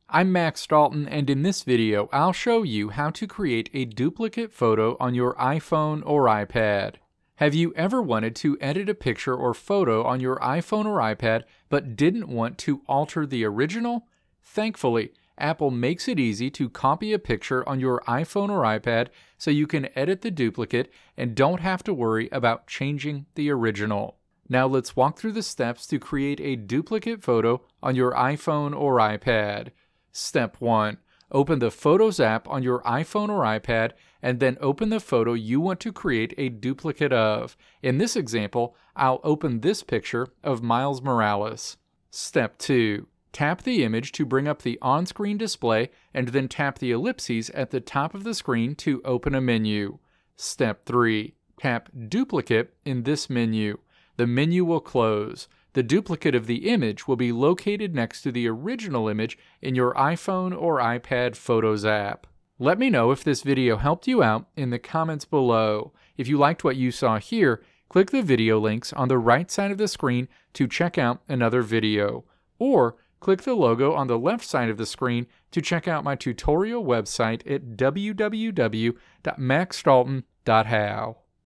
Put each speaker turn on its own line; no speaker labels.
I'm Max Dalton, and in this video I'll show you how to create a duplicate photo on your iPhone or iPad. Have you ever wanted to edit a picture or photo on your iPhone or iPad but didn't want to alter the original? Thankfully, Apple makes it easy to copy a picture on your iPhone or iPad so you can edit the duplicate and don't have to worry about changing the original. Now let's walk through the steps to create a duplicate photo on your iPhone or iPad. Step 1. Open the Photos app on your iPhone or iPad and then open the photo you want to create a duplicate of. In this example, I'll open this picture of Miles Morales. Step 2. Tap the image to bring up the on-screen display and then tap the ellipses at the top of the screen to open a menu. Step 3. Tap Duplicate in this menu. The menu will close. The duplicate of the image will be located next to the original image in your iPhone or iPad Photos app. Let me know if this video helped you out in the comments below. If you liked what you saw here, click the video links on the right side of the screen to check out another video. Or click the logo on the left side of the screen to check out my tutorial website at www.maxdalton.how.